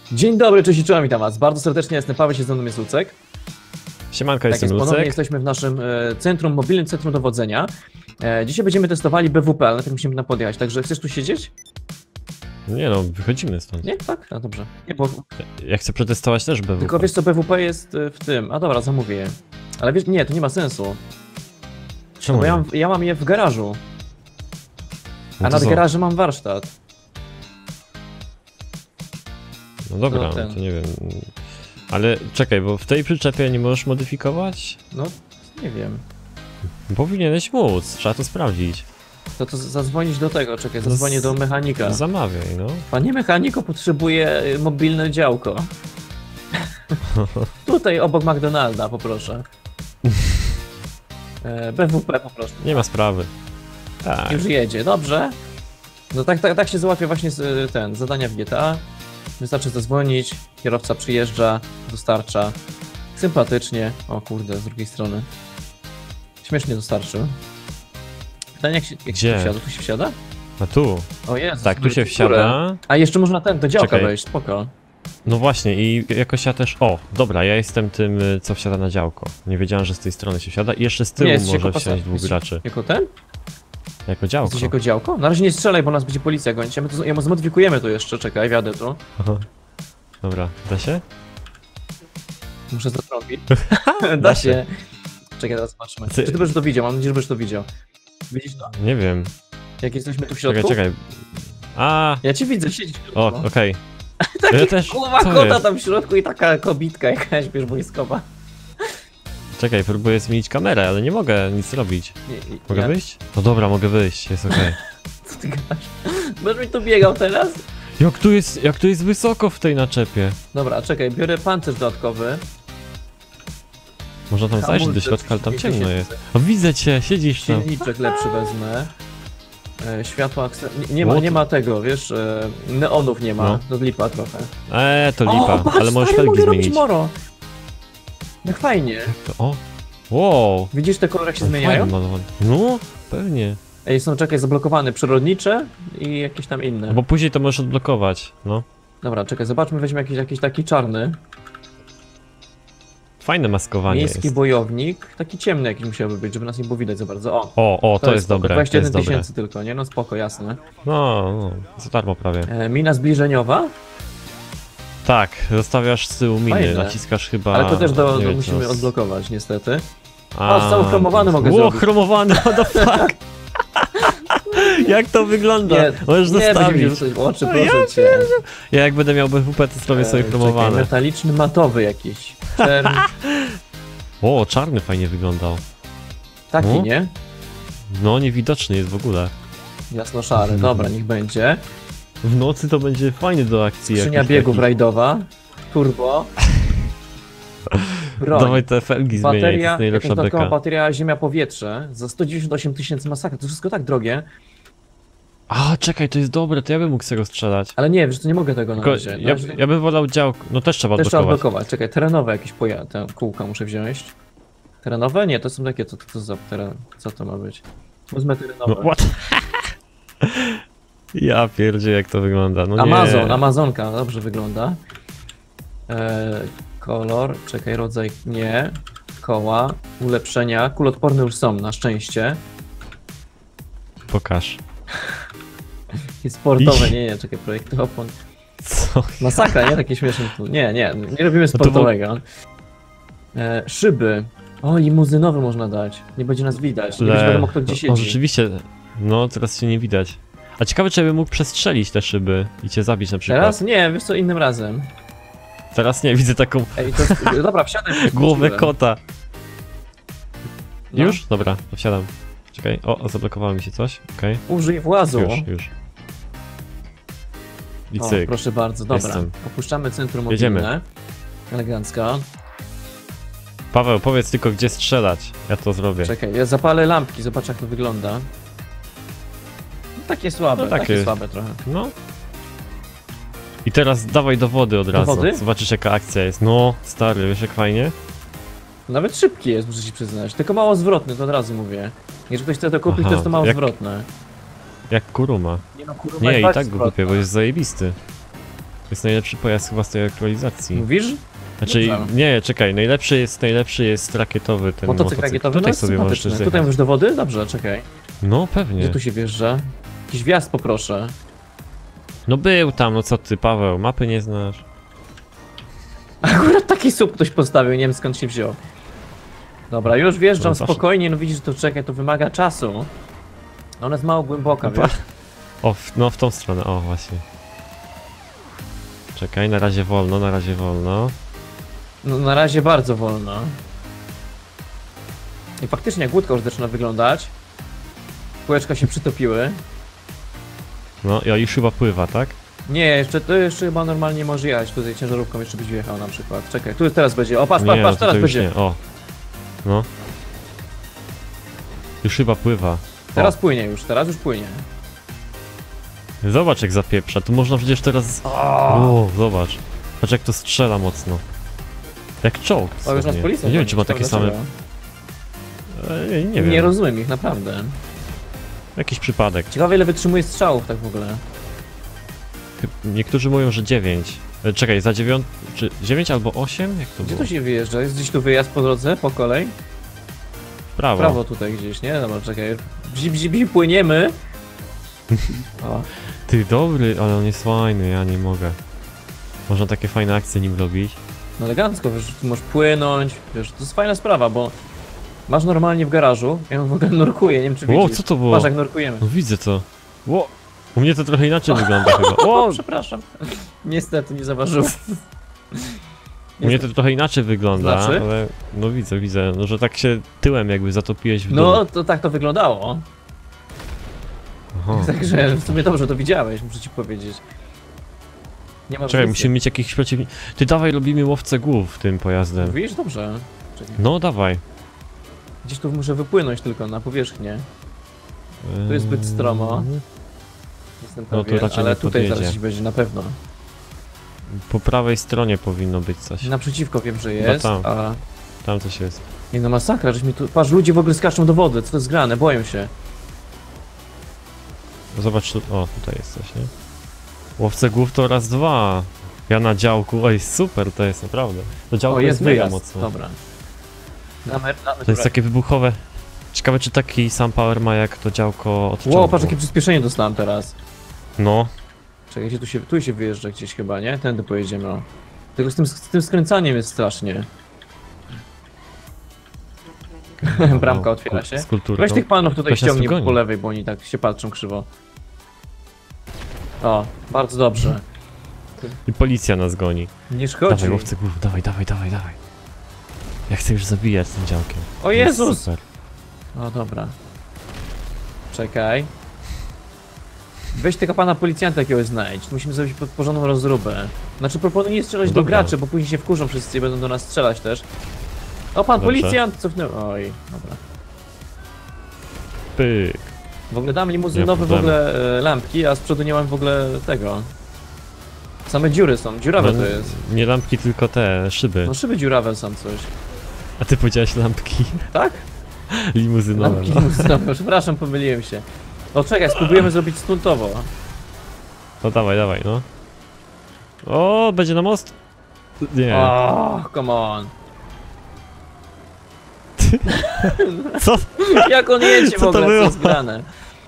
Dzień dobry, cześć i czołem, witam was. Bardzo serdecznie jestem Paweł, się ze mną jest Lucek. Siemanko, Tak jestem jest, ponownie Lucek. jesteśmy w naszym mobilnym centrum dowodzenia. Dzisiaj będziemy testowali BWP, ale najpierw musimy tam podjechać, także chcesz tu siedzieć? Nie no, wychodzimy stąd. Nie? Tak? A dobrze. Nie, bo... Ja chcę przetestować też BWP. Tylko wiesz co, BWP jest w tym. A dobra, zamówię je. Ale wiesz, nie, to nie ma sensu. Czemu Bo nie? ja mam je w garażu. No A to nad co? garażem mam warsztat. No dobra, to no ten. to nie wiem. Ale czekaj, bo w tej przyczepie nie możesz modyfikować? No, nie wiem. Powinieneś móc, trzeba to sprawdzić. To zadzwonić do tego, czekaj, zadzwonię do mechanika. Zamawiaj, no. Panie mechaniko, potrzebuję mobilne działko. Tutaj obok McDonalda, poproszę. BWP poproszę. Nie ma sprawy. Tak. Już jedzie, dobrze. No tak się załatwia właśnie zadania w GTA. Wystarczy zadzwonić, kierowca przyjeżdża, dostarcza. Sympatycznie. O kurde, z drugiej strony. Śmiesznie dostarczył. Pytanie, jak się Gdzie? tu wsiada? Tu się wsiada? A tu? O Jezu. Tak, tu się wsiada. A jeszcze można do działka Czekaj. wejść, spoko. No właśnie i jakoś ja też... O, dobra, ja jestem tym, co wsiada na działko. Nie wiedziałem, że z tej strony się wsiada i jeszcze z tyłu jesteś może jako wsiąść dwóch graczy. Jako ten? Jako działko. Jesteś jako działko? Na razie nie strzelaj, bo nas będzie policja gonić. Ja mu zmodyfikujemy to jeszcze, czekaj, wjadę tu. Aha. Dobra, da się? Muszę zatrąbić. Da Da się. się. Czekaj, teraz zobaczymy. Ty- Czy ty będziesz to widział? Mam nadzieję, że będziesz to widział. Widzisz to? Nie wiem. Jak jesteśmy tu w Czekaj, środku? czekaj. A, Ja cię widzę, siedzisz w środku. o, no. okej. Taki Ja też- głowa co kota jest? tam w środku i taka kobitka jakaś, wiesz, wojskowa. Czekaj, próbuję zmienić kamerę, ale nie mogę nic robić. Mogę ja... wyjść? No dobra, mogę wyjść, jest okej. Co ty gadasz? Będziesz mi tu biegał teraz? Jak tu jest wysoko w tej naczepie? Dobra, czekaj, biorę pancerz dodatkowy. Można tam zajść do Hamulce środka, ale tam 30 ciemno jest. O, widzę cię, siedzisz tam. Silniczek lepszy wezmę. Światła What? nie ma tego, wiesz, neonów nie ma, No. to lipa trochę. To lipa, patrz, ale możesz stary, felgi mogę robić zmienić. moro. Jak fajnie. O, wow. Widzisz te kolory jak się Ale zmieniają? fajny malowany. No, pewnie. Ej, są, czekaj, zablokowane przyrodnicze i jakieś tam inne. No bo później to możesz odblokować, no. Dobra, czekaj, zobaczmy, weźmy jakiś taki czarny. Fajne maskowanie Miejski jest. bojownik, taki ciemny jakiś musiałby być, żeby nas nie było widać za bardzo. O, To jest spoko. dobre, to 21 jest dobre. tysięcy tylko, nie? No spoko, jasne. No, za darmo prawie. Mina zbliżeniowa, Tak, zostawiasz z tyłu miny, Fajne. naciskasz chyba... ale to też nie wiem, musimy co- odblokować niestety. A, O, cały chromowany mogę zrobić. chromowany, what the fuck? Jak to wygląda? Możesz nie zostawić. będziesz mi oczy, proszę cię. Ja jak będę miał BWP, to zrobię sobie Czekaj, chromowane. metaliczny, matowy jakiś. Czerń, O, czarny fajnie wyglądał. taki, No. nie? No, niewidoczny jest w ogóle. Jasno-szary, dobra, niech będzie. W nocy to będzie fajny do akcji. Skrzynia jakiś biegów taki. rajdowa, turbo. Broń. Dawaj te felgi zmieniaj, to Bateria, jest jakaś najlepsza dodatkowa beka. bateria ziemia-powietrze za 198 tysięcy, masakra, to wszystko tak drogie. A, czekaj, to jest dobre, to ja bym mógł z tego strzelać. Ale nie, wiesz, to nie mogę tego na Tylko razie. ja bym wolał działko, no też trzeba Też trzeba odblokować. odblokować. Czekaj, terenowe jakieś te kółka muszę wziąć. Terenowe? Nie, to są takie, co to ma być? Wezmę terenowe. No, what? Ja pierdzie jak to wygląda, no nie. Amazonka, dobrze wygląda. Kolor, czekaj, rodzaj, nie. Koła, ulepszenia, kulotporne już są, na szczęście. Pokaż. I sportowe, nie, czekaj, projekt opon. Co? Masakra, nie? Takie śmieszne. Nie robimy to sportowego. Szyby. O, limuzynowy można dać. Nie będzie nas widać. Nie będzie wiadomo, kto gdzie O, siedzi. rzeczywiście, no teraz się nie widać. A ciekawe, czy ja bym mógł przestrzelić te szyby i cię zabić na przykład. Teraz? Nie, wiesz co, innym razem. Teraz nie, widzę taką Ej, to jest... Dobra, wsiadaj. głowę wróciłem. kota. No. Już? Dobra, to wsiadam. Czekaj, o, zablokowało mi się coś, okej. Użyj włazu. Już. I O, cyk. proszę bardzo, dobra. Jestem. Opuszczamy centrum Jedziemy. mobilne. Elegancko. Paweł, powiedz tylko, gdzie strzelać. Ja to zrobię. Czekaj, ja zapalę lampki, zobacz jak to wygląda. No, takie słabe, No, takie takie- słabe trochę. No. I teraz dawaj do wody od razu. wody? Zobaczysz, jaka akcja jest. No, stary, wiesz jak fajnie? Nawet szybki jest, muszę ci przyznać. Tylko mało zwrotny, to od razu mówię. Jeżeli ktoś chce to kupić, Aha, to jest to mało jak- zwrotne. Jak Kuruma. Nie no, kurwa, Nie, i jest tak go zwrotne. kupię, bo jest zajebisty. jest najlepszy pojazd chyba z tej aktualizacji. Mówisz? Znaczy, Dobrze. nie, czekaj, najlepszy jest rakietowy ten Motocykl rakietowy? Tutaj No, sobie możesz sympatyczny. zjechać. Tutaj mówisz do wody? Dobrze, czekaj. No pewnie. Gdzie tu się wjeżdża? Jakiś wjazd poproszę. No był tam, no co ty, Paweł, mapy nie znasz. Akurat taki słup ktoś postawił, nie wiem skąd się wziął. Dobra, już wjeżdżam No zawsze. spokojnie, no widzisz, to czekaj, to wymaga czasu. Ona jest mało głęboka, wiesz? O, no w tą stronę, o właśnie. Czekaj, na razie wolno, na razie wolno. No na razie bardzo wolno. I faktycznie jak łódka już zaczyna wyglądać. Kółeczka się przytopiły. No i już chyba pływa, tak? Nie, jeszcze to jeszcze chyba normalnie może jechać. Tutaj ciężarówką jeszcze byś wjechał na przykład. Czekaj, tu teraz będzie. O, patrz, Nie, patrz, patrz, to teraz już będzie. nie, o. No. Już chyba pływa. Teraz płynie już, teraz już płynie. Zobacz jak zapieprza, tu można przecież teraz... O, zobacz. Patrz jak to strzela mocno. Jak czołg. O, już nas dosłownie. policja. Nie wiem czy ma takie same... Nie wiem. Nie rozumiem ich, naprawdę. Jakiś przypadek. Ciekawe ile wytrzymuje strzałów tak w ogóle. Niektórzy mówią, że 9. Czekaj, za 9... Czy 9 albo 8? Jak to Gdzie było? tu się wyjeżdża? Jest gdzieś tu wyjazd po drodze, po kolei? Prawo. Prawo tutaj gdzieś, nie? Dobra, czekaj. Bzi, płyniemy. O, Ty dobry, ale on jest fajny, ja nie mogę. Można takie fajne akcje nim robić. no elegancko, wiesz, tu możesz płynąć, wiesz, to jest fajna sprawa, bo masz normalnie w garażu, ja w ogóle nurkuję, nie wiem czy O, widzisz. co to było? Patrz jak nurkujemy. No widzę to. Ło! U mnie to trochę inaczej wygląda chyba. O! Przepraszam. Niestety nie zauważyłem. U mnie to trochę inaczej wygląda, Znaczy? ale no widzę, no że tak się tyłem jakby zatopiłeś w dół. No, to tak to wyglądało. Aha. Także w sumie dobrze to widziałeś, muszę ci powiedzieć. Nie ma Czekaj, różnicy. musimy mieć jakichś przeciwników. Ty dawaj, robimy łowcę głów tym pojazdem. Mówisz? Dobrze. Czekaj. No dawaj. Gdzieś tu muszę wypłynąć tylko na powierzchnię. Tu jest zbyt stromo. Jestem No, tu pewien, raczej ale nie tutaj podjedzie. zaraz gdzieś będzie na pewno. Po prawej stronie powinno być coś. Naprzeciwko wiem, że jest, tam. a... Tam coś jest. Nie no masakra, żeśmy tu... Patrz, ludzie w ogóle skaczą do wody, co to jest grane, boją się. Zobacz tu. O, tutaj jest coś, nie? Łowcę głów to raz, dwa. Ja na działku. Oj, super to jest naprawdę. To działko O, jest mega wyjazd, mocno. dobra. To jest takie wybuchowe. Ciekawe czy taki sam power ma jak to działko od Wow, czołgu. patrz jakie przyspieszenie dostałem teraz. No. Czekaj, gdzie tu się wyjeżdża gdzieś chyba, nie? Tędy pojedziemy, o. Tylko z tym skręcaniem jest strasznie. Bramka otwiera się. Z kulturą. Weź tych panów tutaj Ktoś nas tu ściągnie goni. po lewej, bo oni tak się patrzą krzywo. O, bardzo dobrze. I policja nas goni. Nie szkodzi. Dawaj łowcy głów, dawaj. Ja chcę już zabijać tym działkiem. O To jest Jezus! Super. O, dobra. Czekaj. Weź tego pana policjanta jakiegoś znajdź. Musimy zrobić porządną rozróbę. Znaczy proponuję nie strzelać No do dobra. graczy, bo później się wkurzą wszyscy i będą do nas strzelać też. O, pan Dobrze. policjant cofnął. Oj, dobra. Pyk. W ogóle dam Nie limuzynowe w problemu. ogóle lampki, a z przodu nie mam w ogóle tego. Same dziury są, dziurawe No, to jest. nie lampki, tylko te szyby. No szyby dziurawe są coś. A ty powiedziałeś lampki Tak? limuzynowe. Lampki No. limuzynowe, przepraszam, pomyliłem się. O czekaj, spróbujemy zrobić stuntowo. No dawaj, no. O, będzie na most? Nie. O, come on. Co? Jak on jedzie w Co to ogóle, co było? jest grane?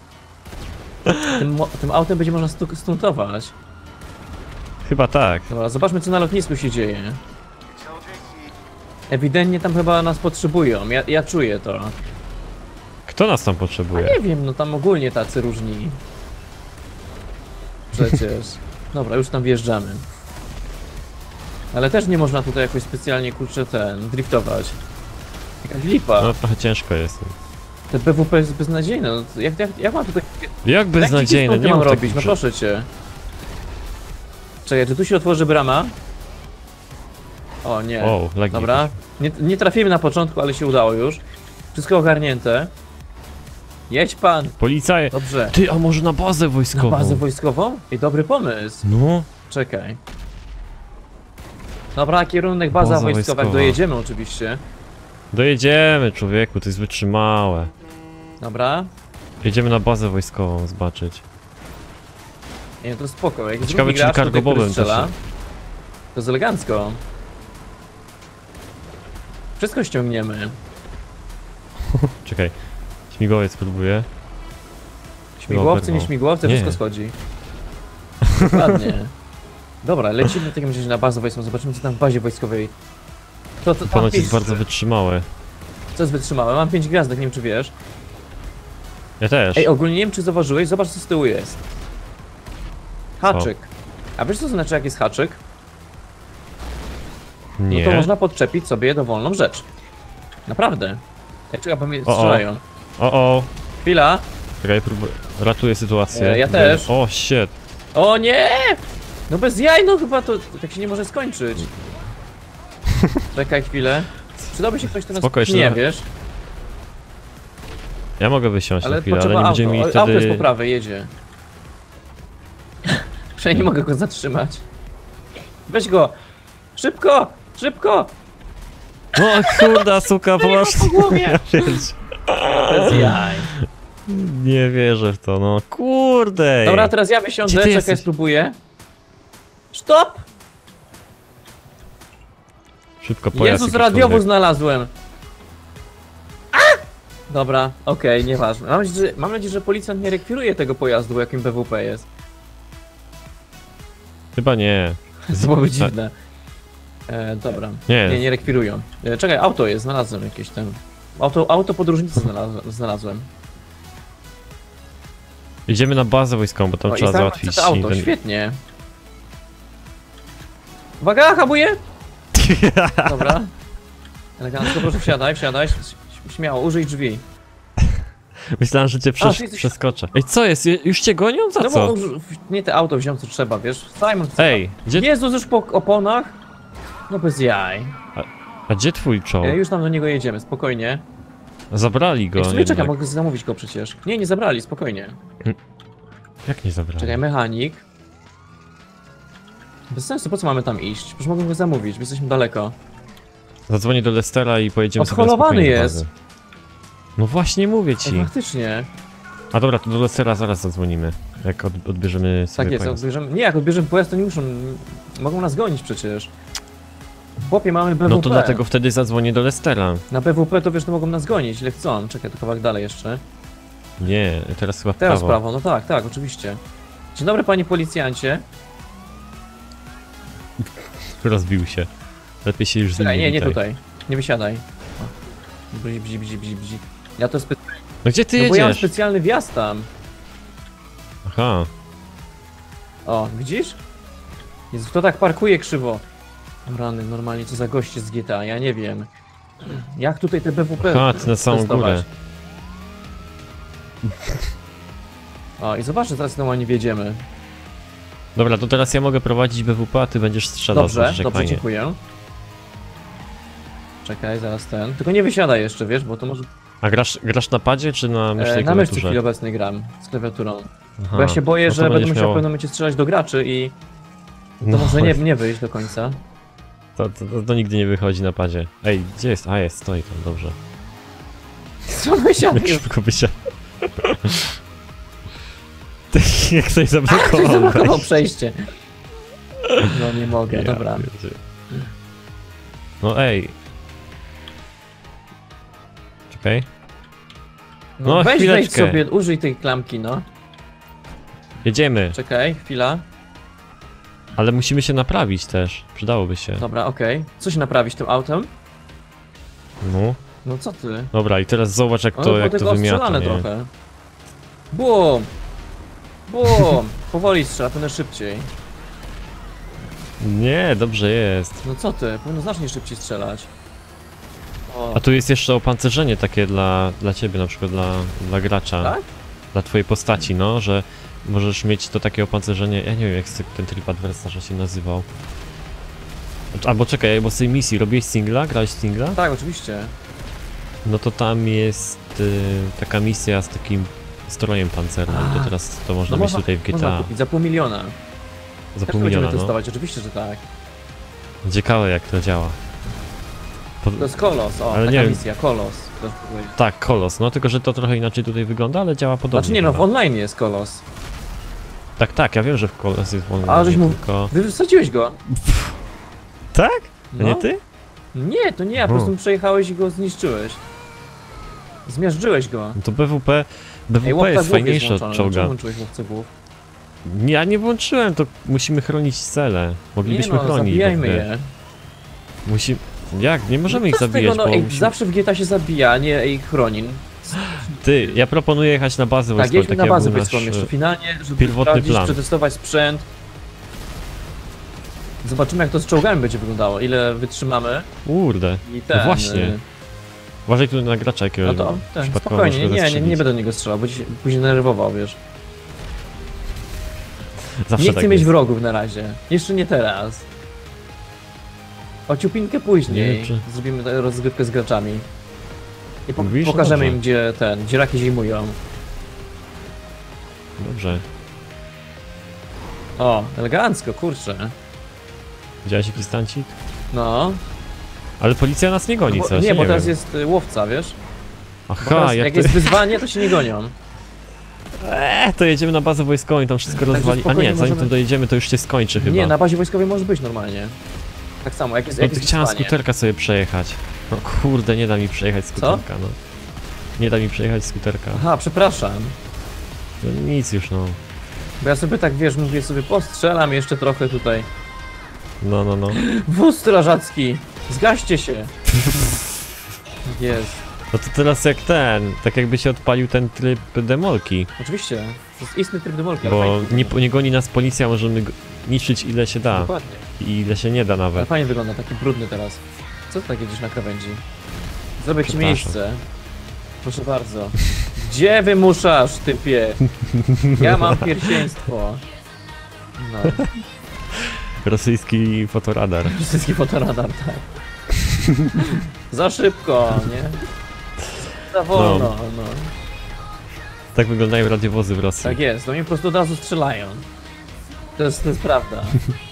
Tym autem będzie można stuntować. Chyba tak. Dobra, zobaczmy co na lotnisku się dzieje. Ewidentnie tam chyba nas potrzebują, ja czuję to. Kto nas tam A potrzebuje? nie wiem, no tam ogólnie tacy różni. Przecież. Dobra, już tam wjeżdżamy. Ale też nie można tutaj jakoś specjalnie, kurczę, driftować. Jakaś lipa. No trochę ciężko jest. Te PWP jest beznadziejne. No, jak mam tutaj... Jak beznadziejne, nie nie mam mów robić, takich no rzeczy. proszę cię. Czekaj, czy tu się otworzy brama? O nie. O, lagi. Dobra. Nie trafimy na początku, ale się udało już. Wszystko ogarnięte. Jedź pan. Policja. Dobrze. Ty, a może na bazę Na wojskową? bazę wojskową? I dobry pomysł. No. Czekaj. Dobra, kierunek baza Baza wojskowa. Jak wojskowa. dojedziemy oczywiście. Dojedziemy, człowieku, to jest wytrzymałe. Dobra. Jedziemy na bazę wojskową zobaczyć. Nie, to spoko. Jak Ciekawe, drugi czy gracz tutaj, który cargobowym też strzela, jest. to jest elegancko. Wszystko ściągniemy. Czekaj. Śmigłowiec próbuje. Śmigłowce, nie śmigłowce, Nie. wszystko schodzi. Dokładnie. Dobra, lecimy w takim razie na bazę wojskową, zobaczymy co tam w bazie wojskowej. To Ponoć jest bardzo wytrzymałe. Co jest wytrzymałe? Mam 5 gwiazdek, nie wiem czy wiesz. Ja też. Ej, ogólnie nie wiem czy zauważyłeś, zobacz co z tyłu jest. Haczyk. A wiesz co to znaczy jak jest haczyk? Nie. No to można podczepić sobie dowolną rzecz. Naprawdę. Ej, czekaj, bo mnie strzelają. O. Chwila. Czekaj, ratuję sytuację. Ja też. O, shit. O nie! No bez jaj, no chyba to tak się nie może skończyć. Czekaj chwilę. Przydałby się ktoś, kto nas Spoko, jeszcze nie trochę. wiesz, Ja mogę wysiąść na ale chwilę, ale potrzeba nie auto. będzie mi Auto jest po wtedy... prawej, jedzie. Przynajmniej nie mogę go zatrzymać. Weź go! Szybko! Szybko! No kurda, suka, pomasz. po głowie! Bez jaj. Nie wierzę w to, no kurde. Dobra, teraz ja Gdzie wysiądę, ty czekaj, jesteś? spróbuję. Stop! Szybko pojazd. Jezus, jakiś radiowóz człowiek. znalazłem! A! Dobra, okej, nieważne. Mam nadzieję, że policjant nie rekwiruje tego pojazdu, jakim BWP jest. Chyba nie. To byłoby dziwne. Dobra. Nie. Nie rekwirują. Czekaj, auto jest, znalazłem jakieś tam. Auto podróżnicy znalazłem. Idziemy na bazę wojskową, bo tam O, trzeba i tam załatwić to auto, ten... świetnie. Uwaga, hamuję! Dobra. Elegancko, proszę wsiadaj. Śmiało, użyj drzwi. Myślałem, że cię A, ty jesteś- przeskoczę. Ej, co jest? Już cię gonią? Za No co? bo nie te auto wziąłem co trzeba, wiesz? Simon, Ej, gdzie... Jezus, już po oponach? No bez jaj. A gdzie twój czoł? Już tam do niego jedziemy, spokojnie. Zabrali go, Jak sobie jednak. czekam, mogę zamówić go przecież. Nie zabrali, spokojnie. Jak nie zabrali? Czekaj, mechanik. Bez sensu, po co mamy tam iść? Przecież mogę go zamówić, bo jesteśmy daleko. Zadzwonię do Lestera i pojedziemy sobie Odholowany spokojnie do jest. bazy. No właśnie mówię Ej, ci. faktycznie. A dobra, to do Lestera zaraz zadzwonimy. Jak odbierzemy sobie Tak jest, pojazd. odbierzemy. Nie, jak odbierzemy pojazd, to nie muszą. Mogą nas gonić przecież. W chłopie mamy BWP. No to dlatego wtedy zadzwonię do Lestera. Na BWP to wiesz, to mogą nas gonić, ile chcą. Czekaj, to kawałek dalej jeszcze. Nie, teraz chyba w Teraz prawo. prawo, no tak, oczywiście. Dzień dobry, panie policjancie. Rozbił się. Lepiej się już z nim Czekaj, nie witaj. tutaj. Nie wysiadaj. O. Bzi. Ja to No gdzie ty no bo ja mam jedziesz? specjalny wjazd tam. Aha. O, widzisz? Jezu, kto tak parkuje krzywo? Rany, normalnie co za goście z GTA, ja nie wiem. Jak tutaj te BWP Aha, ty na samą testować? górę. O, i zobacz, że teraz normalnie wjedziemy. Dobra, to teraz ja mogę prowadzić BWP, a ty będziesz strzelał. Dobrze, zobaczysz, jak dobrze, fajnie. dziękuję. Czekaj, zaraz ten. Tylko nie wysiadaj jeszcze, wiesz, bo to może... A grasz na padzie, czy na mysznej na myszce w klawiaturze? chwili obecnej gram, z klawiaturą. Aha, Bo ja się boję, no to że będę będziesz musiał w miał- pewnym momencie strzelać do graczy i... To No, może nie wyjść do końca. to nigdy nie wychodzi na padzie. Ej, gdzie jest? A jest, stoi tam, dobrze. Co wysiadł? Jak szybko wysiadł. Jak ktoś Ktoś zablokował zablokował wejście. przejście. No nie mogę, Ja dobra. pierdzie- No ej. Czekaj. No, No, weź wejdź chwileczkę. sobie, użyj tej klamki, no. Jedziemy. Czekaj, chwila. Ale musimy się naprawić też. Przydałoby się. Dobra, okej. Co się naprawić tym autem? No. No co ty? Dobra, i teraz zobacz jak No, to, było jak tego to wymiata, ostrzelane nie? trochę. Bum! Bum! Powoli strzela, powinno szybciej. Nie, dobrze jest. No co ty? Powinno znacznie szybciej strzelać. O, A tu jest jeszcze opancerzenie takie dla ciebie, na przykład dla gracza. tak? Dla twojej postaci, no, że możesz mieć to takie opancerzenie, ja nie wiem jak ten tryb adwersarza się nazywał. Albo czekaj, bo z tej misji robiłeś singla? Grałeś w singla? Tak, oczywiście. No to tam jest taka misja z takim strojem pancernym, to A. teraz to można No mieć tutaj w można GTA. kupić za $500 000. Za Jak pół to będziemy miliona, no. testować? Oczywiście, że tak. Ciekawe jak to działa. To jest Kolos, o, Ale taka nie wiem. misja, Kolos. Ktoś powiedział. Tak, Kolos, no tylko że to trochę inaczej tutaj wygląda, ale działa podobnie. Znaczy nie no, w chyba. online jest Kolos. Tak, tak, ja wiem, że w kolos jest wolny, A, żeś mu... tylko... Wysadziłeś go. Tak? A No. nie ty? Nie, to nie, po prostu przejechałeś i go zniszczyłeś. Zmiażdżyłeś go. No to BWP Ej, łowca jest głów fajniejszy jest od włączony. czołga. Czemu włączyłeś łowcę głów? Ja nie włączyłem, to musimy chronić cele. Moglibyśmy nie no, chronić. zabijajmy bo je. Musi... Jak? Nie możemy ich co z zabijać, tego, no, bo ej, musimy... zawsze w GTA się zabija, nie ich chroni. Ty, ja proponuję jechać na bazę Tak, wojskową. jedźmy na jak bazę był nasz, wojskową jeszcze finalnie, żeby pierwotny sprawdzić, plan. przetestować sprzęt. Zobaczymy jak to z czołgami będzie wyglądało, ile wytrzymamy Kurde, i ten... no właśnie. y, Uważaj tu na gracza jakiegoś. No to, ten, przypadkowo spokojnie, możesz go nie zastrzelić. będę do niego strzelał, bo się później nerwował, wiesz. Zawsze Nie tak chcę mieć jest. wrogów na razie, jeszcze nie teraz. O ciupinkę później Nie wiem, czy- zrobimy rozgrywkę z graczami. I Mówisz? pokażemy Dobrze. im gdzie raki zimują. Dobrze. O, elegancko, kurczę. Widziałeś jakiś stancik? No. Ale policja nas nie goni, Bo, coś? nie, bo teraz wiem. jest łowca, wiesz? Bo Aha, teraz, jak jak to... jest wyzwanie, to się nie gonią. To jedziemy na bazę wojskową i tam wszystko Także rozwali. A spokojnie nie, zanim możemy- tam dojedziemy, to już się skończy chyba. Nie, na bazie wojskowej może być normalnie. Tak samo, jak jest, No jak to jest chciałem wyzwanie. skuterka sobie przejechać. No kurde, nie da mi przejechać skuterka, no. Nie da mi przejechać skuterka. Aha, przepraszam. No nic już, no. Bo ja sobie tak, wiesz, mówię sobie, postrzelam jeszcze trochę tutaj. No, no, no. Wóz strażacki! Zgaście się! Jest. No to teraz jak ten, tak jakby się odpalił ten tryb demolki. Oczywiście. To jest istny tryb demolki, ale Bo fajnie. nie goni nas policja, możemy niszczyć ile się da. Dokładnie. I ile się nie da Ale nawet. fajnie wygląda, taki brudny teraz. Co ty tak jedziesz na krawędzi? Zrobię ci Przepraszam. miejsce. Proszę bardzo. Gdzie wymuszasz, typie? Ja mam pierwszeństwo. No. Rosyjski fotoradar. Wszystkie fotoradar, tak. Za szybko, nie? Za wolno, no. Tak wyglądają radiowozy w Rosji. Tak jest, oni po prostu od razu strzelają. To jest prawda.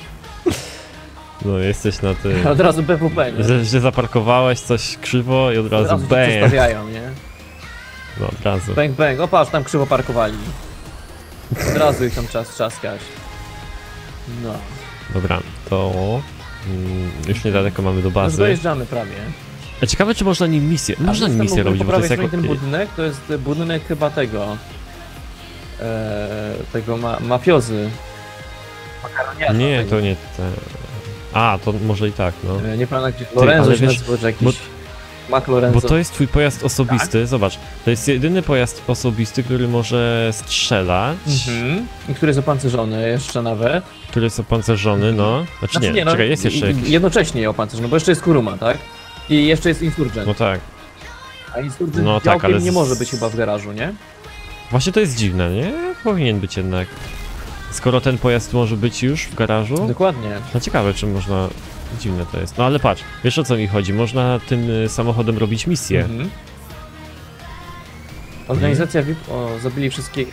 No jesteś na tym. Od razu BWP, nie? Że zaparkowałeś coś krzywo i od Od razu razu cię bang. przestawiają, nie? No od razu. Bang, bang, o patrz, tam krzywo parkowali. Od razu ich tam trzeba trzaskać. No. Dobra, to już niedaleko mamy do No bazy. dojeżdżamy prawie. A ciekawe czy można nim misję. Można A nim jest tam misję w ogóle robić, po bo to jest prawej jako. stronie ten budynek, to jest budynek chyba tego... tego mafiozy. Makaroniarza. Nie, tego. to nie te. A, to może i tak, no. Nie pamiętam gdzie... Lorenzo ale się wiesz, nazywa, czy jakiś... Mac Lorenzo. Bo to jest twój pojazd osobisty, Tak. zobacz. To jest jedyny pojazd osobisty, który może strzelać, Mhm. I który jest opancerzony jeszcze nawet. który jest opancerzony, no. Znaczy nie, no, czekaj, jest jeszcze jakiś. jednocześnie opancerzony, bo jeszcze jest Kuruma, tak? I jeszcze jest Insurgent. No tak. A Insurgent no tak, ale nie może być chyba w garażu, nie? Właśnie to jest dziwne, nie? Powinien być jednak. Skoro ten pojazd może być już w garażu, Dokładnie. no ciekawe czy można... Dziwne to jest. No ale patrz, wiesz o co mi chodzi, można tym samochodem robić misję. Mhm. Organizacja VIP, o, zabili wszystkich.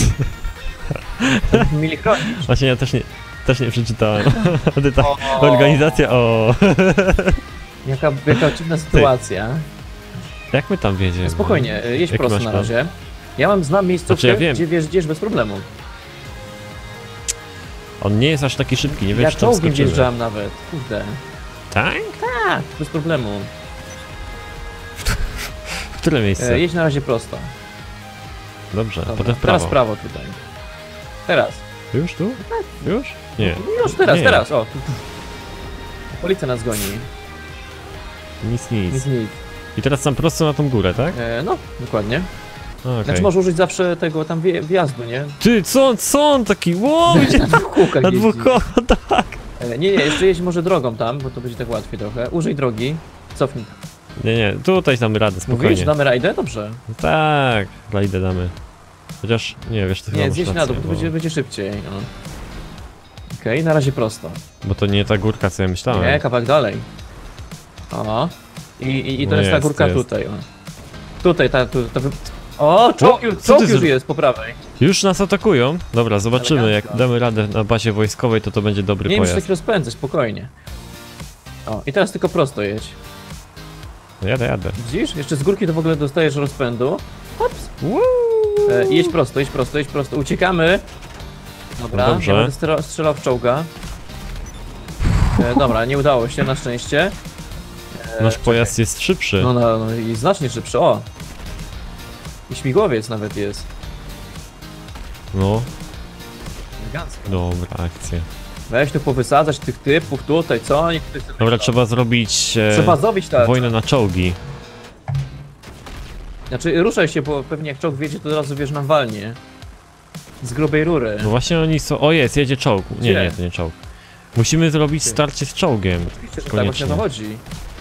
Mieli chronić. Właśnie ja też nie przeczytałem. Ty tak, O. organizacja, o. Jaka dziwna sytuacja. Jak my tam wiedziemy? Spokojnie, jedź Jaki prosto masz na plan? razie. Znam miejscówkę, Znaczy, ja wiem. gdzie wjeżdżasz bez problemu. On nie jest aż taki szybki, nie Ja wiesz czy tam czołgiem skoczymy. wjeżdżałem nawet, kurde. Tak? Tak, bez problemu. W które miejsce? Jedź na razie prosto. Dobrze, Dobra. potem w Teraz prawo. w prawo tutaj. Teraz. Już tu? Już? Nie. Już teraz, Nie. teraz, o. Policja nas goni. Nic. Nic. I teraz sam prosto na tą górę, tak? No, dokładnie. Okej. Znaczy możesz użyć zawsze tego tam wjazdu, nie? Ty, co on taki? Wow, idzie Na dwóch kółkach na jeździ. dwóch kołach, tak. Nie, jeszcze jeźdź może drogą tam, bo to będzie tak łatwiej trochę. Użyj drogi. Cofnij. Nie, tutaj damy radę, Mówisz, spokojnie. damy rajdę? Dobrze. Tak, rajdę damy. Chociaż, nie, wiesz, ty chyba Nie, masz zjedź na rację, dół, bo to będzie szybciej. No. Okej, na razie prosto. bo to nie ta górka, co ja myślałem. Nie, kawałek dalej. O. I to No jest ta jest, górka jest. tutaj, o. Tutaj, O, czołg co ty już jest po prawej. Już nas atakują? Dobra, zobaczymy, Elegancko. jak damy radę na bazie wojskowej, to będzie dobry Nie wiem, czy pojazd. tak rozpędzę, spokojnie. O, i teraz tylko prosto jedź. No jadę. Widzisz? Jeszcze z górki to w ogóle dostajesz rozpędu. Hops. Jedź prosto. Uciekamy. Dobra, No dobrze. ja będę strzelał w czołga. Dobra, nie udało się, na szczęście. Nasz pojazd jest szybszy. No i znacznie szybszy, o! I śmigłowiec nawet jest. No, Elegancko. dobra akcja. Weź tu powysadzać tych typów tutaj, co oni tutaj sobie Dobra, myślą? trzeba zrobić Trzeba zrobić tak. wojnę na czołgi. Znaczy, ruszaj się, bo pewnie jak czołg wiedzie, to od razu wiesz, nam walnie. Z grubej rury. No właśnie oni są... O jest, jedzie czołg. Nie, Gdzie? nie, to nie czołg. Musimy zrobić starcie z czołgiem. Oczywiście, że tak właśnie Koniecznie. o to chodzi.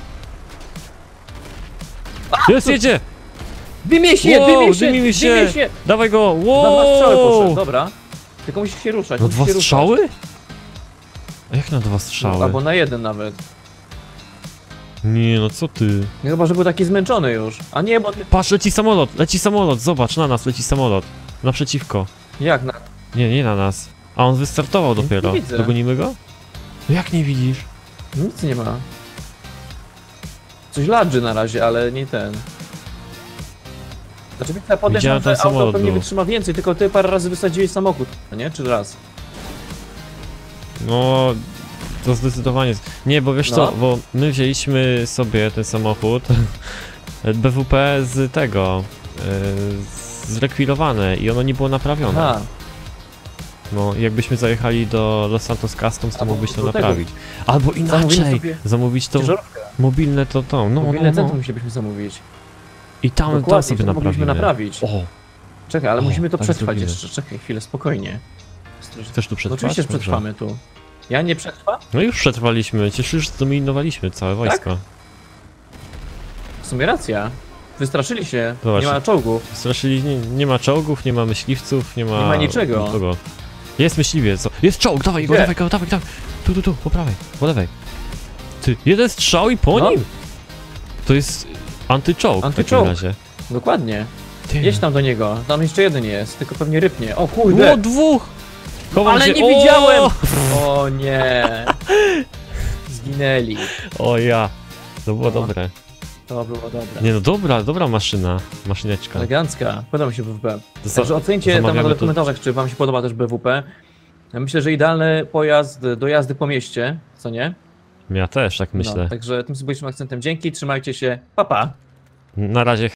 Jest, jedzie! Dymie się, Wow, dymie się, dymimy się! dymie się! Dawaj go! Na dwa strzały poszedł, Wow! dobra. Tylko musisz się ruszać, Na musisz dwa się ruszać. strzały? A jak na dwa strzały? Albo na jeden nawet. Nie, no co ty? No chyba, że był taki zmęczony już. A nie, bo ty... Patrz, leci samolot, zobacz, na nas leci samolot. Naprzeciwko. Jak na... Nie na nas. A on wystartował Nie dopiero. widzę. Dogonimy go? No jak nie widzisz? Nic nie ma. Coś ladży na razie, ale nie ten. Znaczy, ja podejrzewam, Widziałem ten że auto samolot pewnie był. wytrzyma więcej, tylko ty parę razy wysadziłeś samochód, no nie? Czy raz? No, to zdecydowanie. Nie, bo wiesz No. co, bo my wzięliśmy sobie ten samochód BWP z tego, zrekwirowane i ono nie było naprawione. Aha, No, jakbyśmy zajechali do Los Santos Customs, to Albo mógłbyś to do tego. naprawić. Albo Zamówimy inaczej, sobie zamówić to ciężarówkę. mobilne to to, no, Mobilne no. centrum musielibyśmy zamówić. I tam Dokładnie, sobie to mogliśmy naprawimy. naprawić. O, Czekaj, ale O, musimy to tak przetrwać zrobimy. jeszcze. Czekaj chwilę, spokojnie. chcesz tu No przetrwać? oczywiście, że Dobrze. przetrwamy tu. Ja nie przetrwam? No już przetrwaliśmy, przecież już zdominowaliśmy całe wojsko. W sumie racja. Wystraszyli się, Zobacz. nie ma czołgów. Straszyli, nie ma czołgów, nie ma myśliwców, nie ma... Nie ma niczego. nikogo. Jest myśliwiec, jest czołg, dawaj go, Gdzie? dawaj go, dawaj, dawaj. Tu, po prawej, po lewej. Ty, jeden strzał i po No. nim? To jest antyczołg w takim Antyczołg. razie. Dokładnie. Ty. Jedź tam do niego, tam jeszcze jeden jest, tylko pewnie rypnie. O kurde! O, dwóch! Chowam Ale się. nie O! widziałem! O nie! Zginęli. O ja. To było No. dobre. To było dobre. Nie no, dobra maszyna. Maszyneczka. Elegancka. Podoba mi się BWP. To za- Także ocencie tam na zamawiamy dole w to- komentarzach, czy wam się podoba też BWP. Ja myślę, że idealny pojazd do jazdy po mieście, co nie? Ja też tak myślę. No, także tym symbolicznym akcentem dzięki, trzymajcie się, pa pa! Na razie.